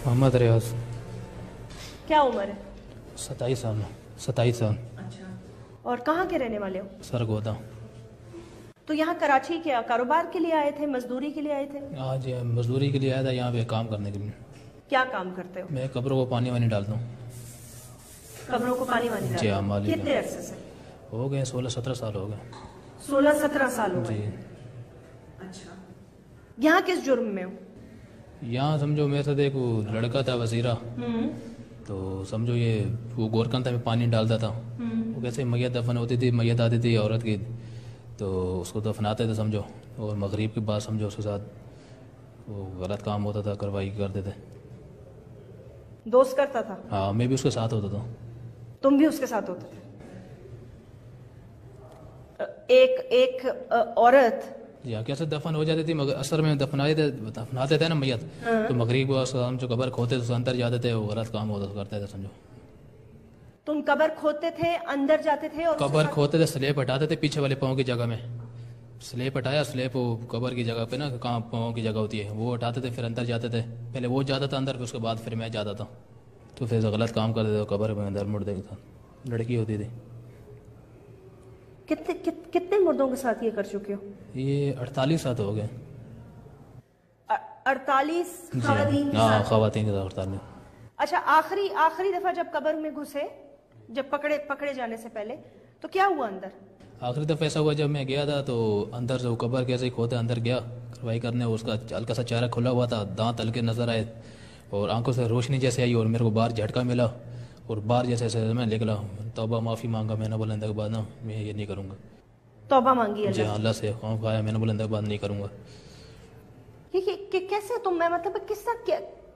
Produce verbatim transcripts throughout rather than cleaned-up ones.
मोहम्मद रियाज। क्या उम्र है? सताईस साल सताईस साल। अच्छा, और कहाँ के रहने वाले हो? सरगोदा। तो यहाँ कराची क्या कारोबार के लिए आए थे, मजदूरी के लिए आए थे? आज मजदूरी के लिए आया था, यहाँ पे काम करने के लिए। क्या काम करते हो? मैं कब्रों को पानी वानी डालता हूँ। कब्रों को पानी वानी जी हाँ, मालिक। कितने अरसे से? हो गए सोलह सत्रह साल हो गए। सोलह सत्रह साल हो जी। गए। अच्छा, यहाँ किस जुर्म में हो? यहाँ समझो मेरे साथ एक वो लड़का था वसीरा, तो समझो ये वो गोरकन था, मैं पानी डालता था। वो कैसे मैयत दफन होती थी, मैयत आती थी औरत की, तो उसको दफनाते थे समझो, और मगरिब के बाद समझो उसके साथ वो गलत काम होता था, कार्रवाई करते थे। दोस्त करता था? हाँ, मैं भी उसके साथ होता था। तुम भी उसके साथ होते थे? एक एक औरत जी हाँ, कैसे दफन हो जाती थी, मगर असर में दफनाए थे, दफनाते थे ना मैयत, तो मगरिब को हम जो कब्र खोते थे अंदर जाते थे, वो गलत काम होता करते थे समझो। तुम कब्र खोदते थे, अंदर जाते थे और कब्र खोदते थे, स्लेब हटाते थे पीछे वाले पाँव की जगह में, स्लेब हटाया, स्लेब वो कब्र की जगह पे ना, कहाँ पाँव की जगह होती है, वो हटाते थे, फिर अंदर जाते थे। पहले वो जाता था अंदर, फिर उसके बाद फिर मैं जाता था, तो फिर गलत काम करते थे, कब्र में अंदर मुर्दे के साथ लड़की होती थी। कितने कित, कितने मुर्दों के साथ ये कर चुके हो? ये अड़तालीस साल हो गए। अड़तालीस ख़वातीन के साथ? ख़वातीन के साथ अड़तालीस। अच्छा, आखिरी आखिरी दफा जब कब्र में घुसे, जब पकड़े पकड़े जाने से पहले, तो क्या हुआ अंदर? आखिरी दफ़ा ऐसा हुआ जब मैं गया था, तो अंदर से वो कब्र कैसे ही खोते अंदर गया कार्रवाई करने, उसका हल्का सा चेहरा खुला हुआ था, दांत हल्के नजर आए और आंखों से रोशनी जैसे आई, और मेरे को बाहर झटका मिला और बाहर जैसे जैसे मैं निकला, तौबा माफ़ी मांगा मैंने, बुलंद के बाद ना मैं ये नहीं करूँगा। तौबा मांगी जी हाँ, अल्लाह से खौफ खाया मैंने, बुलंद के बाद नहीं करूँगा। ये, ये कैसे तुम, मैं मतलब किसका क्या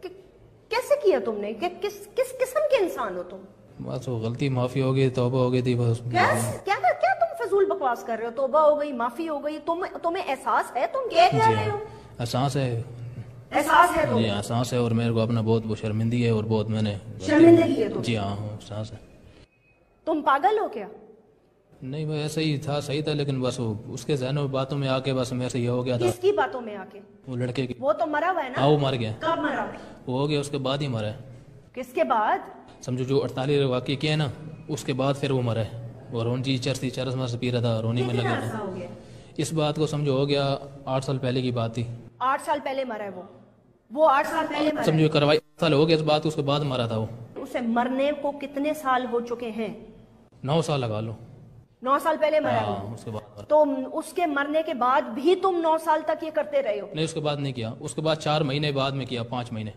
कैसे किया तुमने? कि, किस किस किस्म के इंसान हो तुम? बस वो गलती माफ़ी हो गई, तौबा हो गई थी बस। क्या क्या क्या तुम फजूल बकवास कर रहे हो? तौबा हो गई, माफी हो गई, तुम तुम्हें एहसास है तुम क्या कह रहे हो? एहसास है, एहसास है जी एहसास है, और मेरे को अपना बहुत वो शर्मिंदगी है, और बहुत मैंने शर्मिंदगी है तुम? जी हाँ, एहसास है। तुम पागल हो क्या? नहीं, मैं ऐसे ही था, सही था, लेकिन बस वो उसके ज़हन में बातों में आके बस मेरे से ये हो गया था। किसकी बातों में आके? वो लड़के की। वो तो मरा हुआ है ना? हाँ, वो मर गया। कब मरा? वो हो गया, उसके बाद ही मरा है। किसके बाद? समझो जो अड़तालीस वाक़ई किए ना, उसके बाद फिर वो मरा है। वो रोनी चरसी चरस मरस पी रहा था, रोनी में लगा था। इस बात को समझो हो गया आठ साल पहले की बात थी। आठ साल पहले मरा है वो? वो आठ साल पहले मरा? समझो कार्रवाई साल हो गया इस बात, उसके बाद मरा था वो। उसे मरने को कितने साल हो चुके हैं? नौ साल लगा लो। नौ साल पहले मरा है वो। उसके बाद तो उसके मरने के बाद भी तुम नौ साल तक ये करते रहे हो? नहीं, उसके बाद नहीं किया, उसके बाद चार महीने बाद में किया, पाँच महीने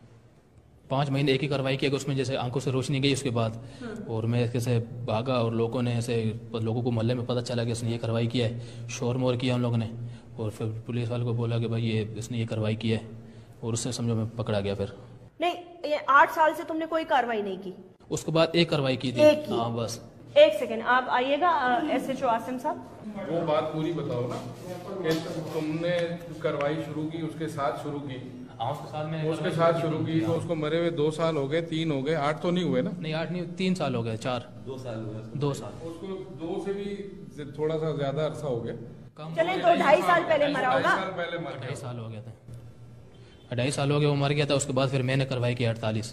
पाँच महीने एक ही कार्रवाई किया, उसमें जैसे आंखों से रोशनी गई उसके बाद, और मैं कैसे भागा, और लोगों ने ऐसे लोगों को मोहल्ले में पता चला कि इसने ये कार्रवाई किया है, शोर मोर किया उन लोगों ने, और फिर पुलिस वाले को बोला कि भाई ये इसने ये कार्रवाई की है, और उससे समझो मैं पकड़ा गया। फिर नहीं, ये आठ साल से तुमने कोई कार्रवाई नहीं की? उसके बाद एक कार्रवाई की थी। हाँ बस। एक सेकेंड, आप आइएगा एस एच ओ आसिम साहब। वो बात पूरी बताओ ना कि तुमने कार्रवाई शुरू की, उसके साथ शुरू की? हाँ, उसके साथ में उसके साथ शुरू की, तो उसको मरे हुए दो साल हो गए, तीन हो गए, आठ तो नहीं हुए ना? नहीं, आठ नहीं, तीन साल हो गए, चार दो साल दो साल उसको दो से भी थोड़ा सा ज्यादा अरसा हो गया। चले तो ढाई साल पहले मरा होगा। ढाई साल हो गया था, ढाई साल हो गया वो मर गया था। उसके बाद फिर मैंने कार्रवाई की अड़तालीस।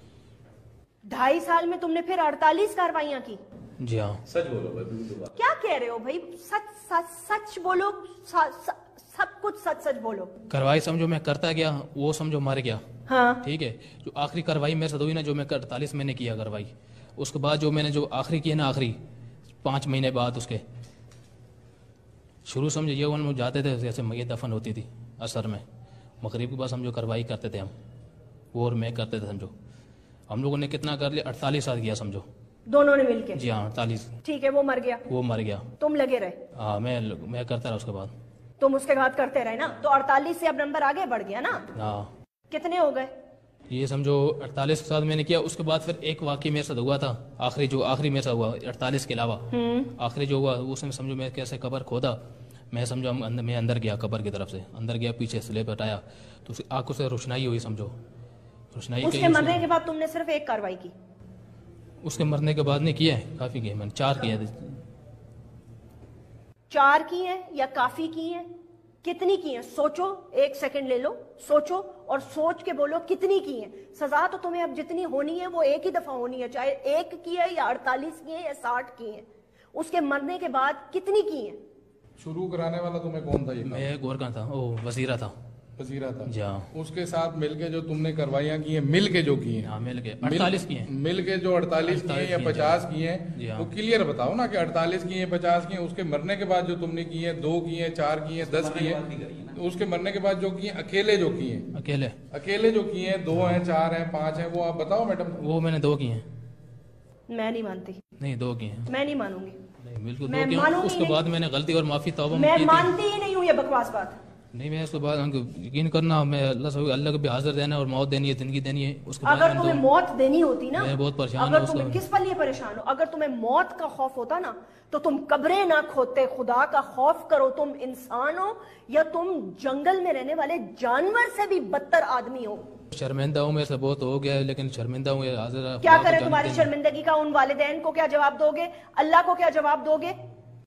ढाई साल में तुमने फिर अड़तालीस कार्रवाइयां की? जी हाँ। सच बोलो भाई, क्या कह रहे हो भाई? सच सच सच बोलो, सब कुछ सच सच बोलो। कार्रवाई समझो मैं करता गया, वो समझो मर गया। हाँ ठीक है, जो आखिरी कार्रवाई मेरे साथ हुई ना, जो मैं अड़तालीस मैंने किया कार्रवाई, उसके बाद जो मैंने जो आखिरी किया ना, आखिरी पाँच महीने बाद उसके शुरू समझो ये वन जाते थे, जैसे मैयत दफन होती थी असर में, मगरिब के बाद समझो कार्रवाई करते थे हम, वो और मैं करते थे समझो। हम लोगों ने कितना कर लिया, अड़तालीस साल किया समझो, दोनों ने मिलके? जी हाँ, अड़तालीस। ठीक है, वो मर गया? वो मर गया, तुम लगे रहे? हाँ, मैं मैं करता रहा उसके बाद। तुम उसके बाद करते रहे ना, तो अड़तालीस से अब नंबर आगे बढ़ गया ना? हाँ। कितने हो गए? ये समझो अड़तालीस के साथ मैंने किया। उसके बाद फिर एक वाकई मेरे साथ हुआ था, आखिरी जो आखिरी मेरे साथ हुआ अड़तालीस के अलावा, आखिरी जो हुआ उसमें समझो मैं कैसे कब्र खोदा, मैं समझो अंदर, मैं अंदर गया कब्र की तरफ से, अंदर गया, पीछे स्लेब हटाया, तो उसकी आंखों से रोशनाई हुई समझो, रोशनाई। उसके मरने के बाद तुमने सिर्फ एक कार्रवाई की? उसके मरने के बाद नहीं किया है, काफी किए मैंने, चार किए थे। चार की हैं या काफी की हैं? کتنی کی ہیں سوچو, ایک سیکنڈ لے لو, سوچو اور سوچ کے بولو کتنی کی ہیں. سزا تو تمہیں اب جتنی ہونی ہے وہ ایک ہی دفعہ ہونی ہے, چاہے ایک کی ہے یا اڑتالیس کی ہے یا ساٹھ کی ہیں. اس کے مرنے کے بعد کتنی کی ہیں؟ شروع کرانے والا تمہیں کون تھا؟ یہ میں گورکاں تھا, او وزیرہ تھا. وزیرہ تھا جی ہاں. اس کے ساتھ مل کے جو تم نے کروائیاں کی ہیں, مل کے جو کی ہیں, ہاں مل کے اڑتالیس کی ہیں, مل کے جو اڑتالیس کی ہیں یا پچاس کی ہیں, وہ کلیئر بتاؤ نا کہ اڑتالیس کی ہیں پچاس کی ہیں. اس کے مرنے کے بعد جو تم نے کی ہیں, دو کی ہیں, چار کی ہیں, دس کی ہیں, اس کے مرنے کے بعد جو کی ہیں اکیلے جو کی ہیں, اکیلے اکیلے جو کی ہیں, دو ہیں, چار ہیں, پانچ ہیں, وہ آپ بتاؤ میڈم. وہ میں نے دو کی ہیں. میں نہیں مانتی. نہیں دو کی ہیں. میں نہیں مانوں گی. نہیں بالکل دو کی ہیں. اس کے بعد میں نے غلطی اور معافی توبہ میں مانتی ہی نہیں ہوں یہ بکواس بات. نہیں میں اس کے بعد یقین کرنا, میں اللہ سے اللہ کو بھی حاضر دینا اور موت دینی ہے, زندگی دینی ہے. اس کے بعد اگر تمہیں موت دینی ہوتی نا, میں بہت پریشان اگر تم کس پر لیے پریشان ہو, اگر تمہیں موت کا خوف ہوتا نا تو تم قبریں نہ کھودتے. خدا کا خوف کرو. تم انسان ہو یا تم جنگل میں رہنے والے جانور سے بھی بدتر آدمی ہو. شرمندہ ہوں, میں سے بہت ہو گیا ہے, لیکن شرمندہ ہوں. حاضر کیا کرے تمہاری شرمندگی کا؟ ان والدین کو کیا جواب دو گے؟ اللہ کو کیا جواب دو گے؟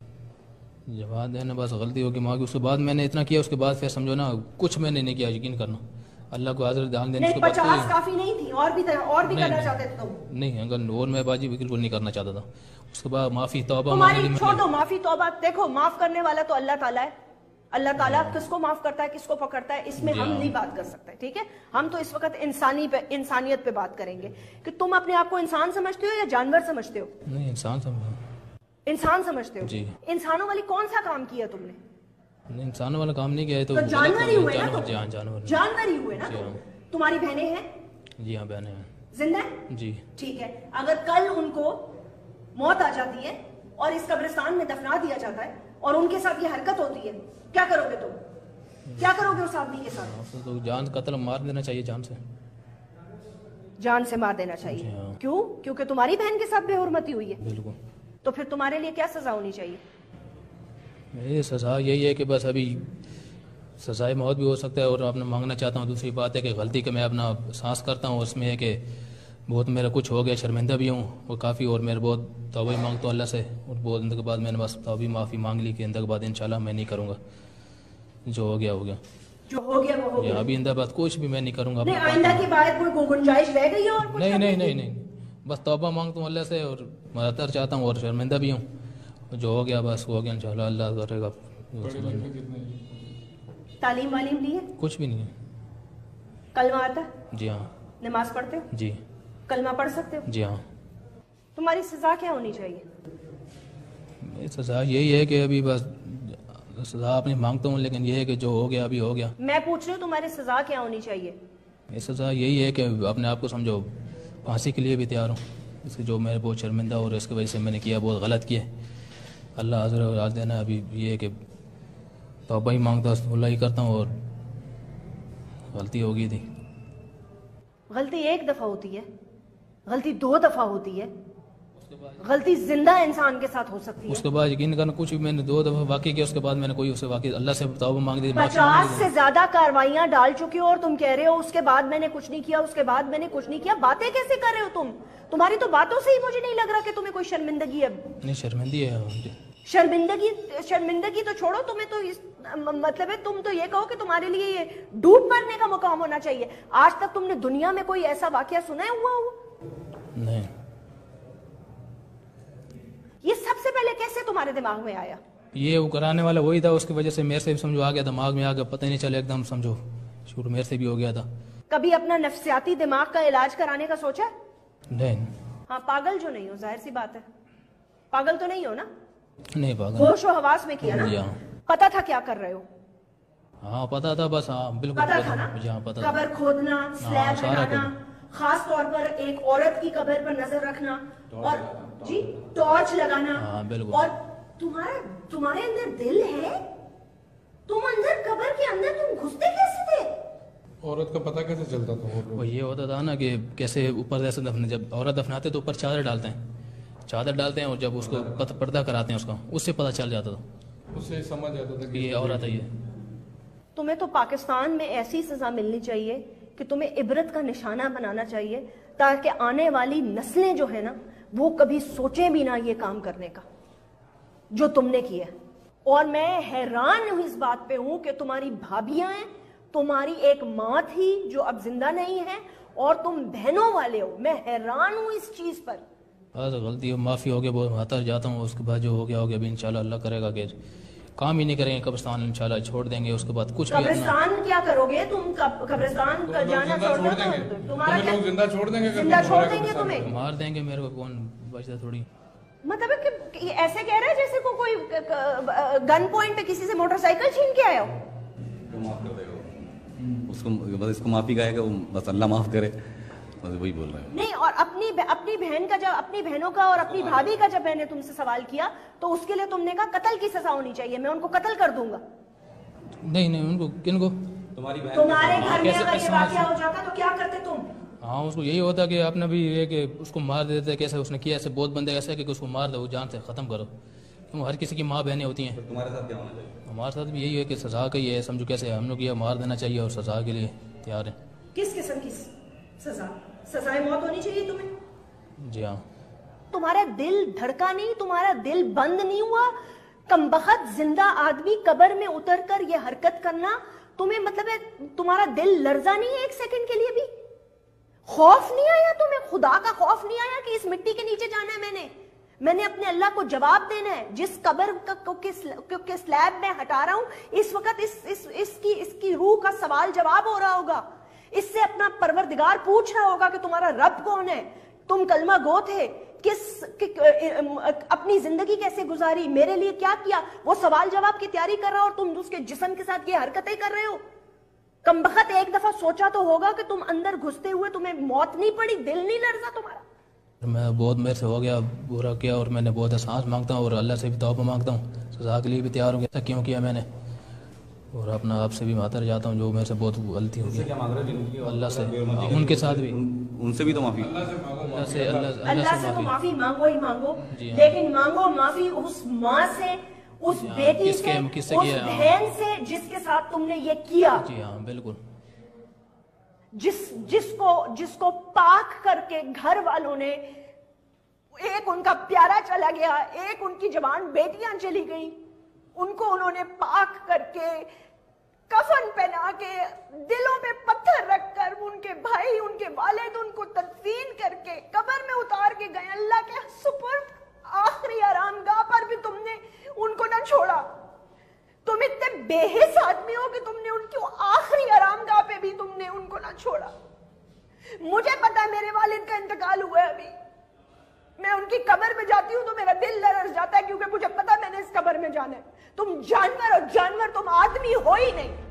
جواب دینا بس غلطی ہوگی ماں کی. اس کے بعد میں نے اتنا کیا, اس کے بعد پھر سمجھو نا کچھ میں نے نہیں کیا. یقین کرنا اللہ کو حاضر دھیان دینے. پچاس کافی نہیں تھی, اور بھی اور بھی کرنا چاہتے تھے تم؟ نہیں, اگر اور میں باجی بالکل نہیں کرنا چاہتا تھا. اس کے بعد معافی توبہ تمہاری چھوڑو, معافی توبہ. دیکھو معاف کرنے والا تو اللہ تعالیٰ ہے. اللہ تعالیٰ کس کو معاف کرتا ہے, کس کو پکڑتا ہے, اس میں ہم نہیں بات کر سکتے. ٹھیک ہے, ہم تو اس وقت انسانی پہ, انسانیت پہ بات کریں گے کہ تم اپنے آپ کو انسان سمجھتے ہو یا جانور سمجھتے ہو؟ نہیں انسان سمجھو. انسان سمجھتے ہو؟ جی. انسانوں والی کون سا کام کیا تم نے؟ نہیں انسانوں والا کام نہیں کیا ہے تو جانور ہی ہوئے نا. جانور جانور ہی ہوئے نا. تمہاری بہنیں ہیں؟ جی ہاں بہنیں ہیں. زندہ ہیں؟ جی. ٹھیک ہے, اگر کل ان کو موت آ جاتی ہے اور اس قبرستان میں دفنا دیا جاتا ہے اور ان کے ساتھ یہ حرکت ہوتی ہے, کیا کرو گے تم؟ کیا کرو گے اس آدمی کے ساتھ؟ تو جان قتل مار دینا چاہیے, جان سے جان سے مار دینا چاہیے. کیوں؟ کیونکہ تمہاری بہن کے ساتھ بے حرمتی ہوئی ہے. بالکل. تو پھر تمہارے لیے کیا سزا ہونی چاہیے؟ میری سزا یہی ہے کہ بس ابھی سزائے موت بھی ہو سکتا ہے, اور اپنا مانگنا چاہتا ہوں. دوسری بات ہے کہ غلطی کہ میں اپنا احساس کرتا ہوں, اس میں ہے کہ بہت میرا کچھ ہو گیا, شرمندہ بھی ہوں اور کافی, اور میرے بہت توبہ مانگتا ہوں اللہ سے. اور بہت اندر کے بعد میں نے بس توبہ معافی مانگ لی کہ اندر کے بعد انشاءاللہ میں نہیں کروں گا. جو ہو گیا ہو گیا, جو ہو گیا وہ ہو گیا. ابھی اندر بعد کچھ بھی میں نہیں کروں گا. نہیں آئندہ کی بات کوئی گنجائش رہ گئی اور نہیں نہیں نہیں نہیں بس توبہ مانگتا ہوں اللہ سے, اور مدد چاہتا ہوں, اور شرمندہ بھی ہوں. جو ہو گیا بس ہو گیا, انشاءاللہ اللہ کرے گا. تعلیم والیم لی ہے؟ کچھ بھی نہیں ہے. کلمہ آتا ہے؟ جی ہاں. نماز پڑھتے ہو؟ جی. کلمہ پڑھ سکتے ہو؟ جی ہاں. تمہاری سزا کیا ہونی چاہیے؟ میری سزا یہی ہے کہ ابھی بس سزا اپنی مانگتا ہوں, لیکن یہ ہے کہ جو ہو گیا ابھی ہو گیا. میں پوچھ رہی ہوں تمہاری سزا کیا ہونی چاہیے؟ میری سزا یہی ہے کہ اپنے آپ کو سمجھو پھانسی کے لیے بھی تیار ہوں. اس کے جو میں بہت شرمندہ اور اس کی وجہ سے میں نے کیا بہت غلط کیا. اللہ حاضر اور راز دینا. ابھی یہ ہے کہ توبہ ہی مانگتا ہوں, اللہ ہی کرتا ہوں, اور غلطی ہو گئی تھی. غلطی ایک دفعہ ہوتی ہے, غلطی دو دفعہ ہوتی ہے, غلطی زندہ انسان کے ساتھ ہو سکتی ہے. اس کے بعد یقین کرنا کچھ بھی میں نے دو دفعہ واقع کیا, اس کے بعد میں نے کوئی اسے واقع اللہ سے توبہ مانگ دی. پچاس سے زیادہ کاروائیاں ڈال چکی ہو اور تم کہہ رہے ہو اس کے بعد میں نے کچھ نہیں کیا, اس کے بعد میں نے کچھ نہیں کیا. باتیں کیسے کر رہے ہو تم؟ تمہاری تو باتوں سے ہی مجھے نہیں لگ رہا کہ تمہیں کوئی شرمندگی ہے. نہیں شرمندگی ہے. شرمندگی شرمندگی تو چھوڑو, تمہیں تو اس مطلب ہے تم تو یہ کہو کہ تمہارے لیے یہ ڈوب مرنے کا مقام ہونا چاہیے. آج تک تم نے دنیا میں کوئی ایسا واقعہ سنا ہوا ہوا؟ نہیں. یہ سب سے پہلے کیسے تمہارے دماغ میں آیا؟ یہ وہ کرانے والا وہی تھا, اس کی وجہ سے میرے سے بھی سمجھو آ گیا, دماغ میں آ گیا, پتہ ہی نہیں چلا, ایک دم سمجھو شروع میرے سے بھی ہو گیا تھا. کبھی اپنا نفسیاتی دماغ کا علاج کرانے کا سوچا؟ نہیں. ہاں پاگل جو نہیں ہو, ظاہر سی بات ہے, پاگل تو نہیں ہو نا؟ نہیں پاگل. ہوش و حواس میں کیا نا؟ پتا تھا کیا کر رہے ہو؟ ہاں پتا تھا بس. ہاں بالکل پتا تھا نا. قبر کھودنا, سلیب بنانا, خاص طور پر ایک عورت کی قبر پر نظر رکھنا, اور جی ٹارچ لگانا. اور تمہارا تمہارے اندر دل ہے, تم اندر قبر کے اندر تم گھستے کیسے تھے؟ عورت کا پتہ کیسے چلتا تھا؟ وہ یہ ہوتا تھا نا کہ کیسے اوپر جیسے دفن, جب عورت دفناتے تو اوپر چادر ڈالتے ہیں, چادر ڈالتے ہیں, اور جب اس کو پردہ کراتے ہیں اس کا, اس سے پتہ چل جاتا تھا, اس سے سمجھ آتا تھا کہ یہ عورت ہے. یہ تمہیں تو پاکستان میں ایسی سزا ملنی چاہیے کہ تمہیں عبرت کا نشانہ بنانا چاہیے, تاکہ آنے والی نسلیں جو ہے نا وہ کبھی سوچیں بھی نہ یہ کام کرنے کا جو تم نے کیا. اور میں حیران ہوں اس بات پہ ہوں کہ تمہاری بھابیاں ہیں, تمہاری ایک ماں تھی جو اب زندہ نہیں ہے, اور تم بہنوں والے ہو. میں حیران ہوں اس چیز پر. بس غلطی ہو, معافی ہو گیا, بہت ہاتھ جاتا ہوں. اس کے بعد جو ہو گیا ہو گیا, ابھی انشاءاللہ اللہ کرے گا کہ کام ہی نہیں کریں گے, قبرستان انشاءاللہ چھوڑ دیں گے. اس کے بعد کچھ بھی قبرستان کیا کرو گے تم؟ قبرستان کا جانا چھوڑ دیں گے, تمہارا لوگ زندہ چھوڑ دیں گے, زندہ چھوڑ دیں گے تمہیں, مار دیں گے. میرے کو کون بچتا تھوڑی. مطلب کہ ایسے کہہ رہا ہے جیسے کو کوئی گن پوائنٹ پہ کسی سے موٹر سائیکل چھین کے آیا ہو. اس کو بس اس کو معافی کہے گا, بس اللہ معاف کرے, بس وہی بول رہے ہیں. نہیں, اور اپنی اپنی بہن کا, جب اپنی بہنوں کا اور اپنی بھابھی کا جب میں نے تم سے سوال کیا تو اس کے لیے تم نے کہا قتل کی سزا ہونی چاہیے, میں ان کو قتل کر دوں گا. نہیں نہیں, ان کو کن کو؟ تمہارے گھر میں اگر یہ واقعہ ہو جاتا تو کیا کرتے تم؟ ہاں, اس کو یہی ہوتا کہ آپ نے بھی یہ کہ اس کو مار دیتے. کیسے اس نے کیا, ایسے بہت بندے ایسے کہ اس کو مار دو, وہ جان سے ختم کرو. کیوں ہر کسی کی ماں بہنیں ہوتی ہیں. تمہارے ساتھ کیا ہونا چاہیے؟ ہمارے ساتھ بھی یہی ہے کہ سزا کا یہ ہے, سمجھو کیسے ہم لوگ یہ مار دینا چاہیے اور سزا کے لیے تیار ہیں. کس قسم کی سزا؟ سزائے موت ہونی چاہیے تمہیں. جی ہاں. تمہارا دل دھڑکا نہیں, تمہارا دل بند نہیں ہوا؟ کمبخت زندہ آدمی قبر میں اتر کر یہ حرکت کرنا تمہیں, مطلب ہے تمہارا دل لرزا نہیں ہے ایک سیکنڈ کے لیے بھی؟ خوف نہیں آیا تمہیں؟ خدا کا خوف نہیں آیا کہ اس مٹی کے نیچے جانا ہے میں نے, میں نے اپنے اللہ کو جواب دینا ہے. جس قبر کے سلیب میں ہٹا رہا ہوں اس وقت اس, اس, اس, کی, اس کی روح کا سوال جواب ہو رہا ہوگا. اس سے اپنا پروردگار پوچھ رہا ہوگا کہ تمہارا رب کون ہے, تم کلمہ گو تھے, کس اپنی زندگی کیسے گزاری, میرے لیے کیا کیا. وہ سوال جواب کی تیاری کر رہا اور تم اس کے جسم کے ساتھ یہ حرکتیں کر رہے ہو. کمبخت ایک دفعہ سوچا تو ہوگا کہ تم اندر گھستے ہوئے تمہیں موت نہیں پڑی, دل نہیں لرزا تمہارا؟ میں بہت میرے سے ہو گیا, برا کیا, اور میں نے بہت احساس مانگتا ہوں اور اللہ سے بھی توبہ مانگتا ہوں, سزا کے لیے بھی تیار ہوں. ایسا کیوں کیا میں نے, اور اپنا آپ سے بھی معذرت جاتا ہوں جو میرے سے بہت غلطی ہو گئی. اللہ سے, ان کے ساتھ بھی, ان سے بھی تو معافی, اللہ سے اللہ سے تو معافی مانگو ہی مانگو, لیکن مانگو معافی اس ماں سے, اس بیٹی سے, اس بہن سے جس کے ساتھ تم نے یہ کیا. جی ہاں بالکل. جس جس کو جس کو پاک کر کے گھر والوں نے, ایک ان کا پیارا چلا گیا, ایک ان کی جوان بیٹیاں چلی گئیں, ان کو انہوں نے پاک کر کے, کفن پہنا کے, دلوں پہ پتھر رکھ کر, ان کے بھائی, ان کے والد ان کو تدفین کر کے قبر میں اتار کے گئے. اللہ کے سپرد آخری آرام گاہ پر بھی تم نے ان کو نہ چھوڑا. تم اتنے بے حس آدمی ہو کہ تم نے ان کی آخری آرام گاہ پہ بھی تم نے ان کو نہ چھوڑا. مجھے پتا ہے میرے والد کا انتقال ہوا ہے ابھی, میں ان کی قبر میں جاتی ہوں تو میرا دل لرز جاتا ہے کیونکہ مجھے پتا میں نے اس قبر میں جانا ہے. تم جانور ہو, جانور, تم آدمی ہو ہی نہیں.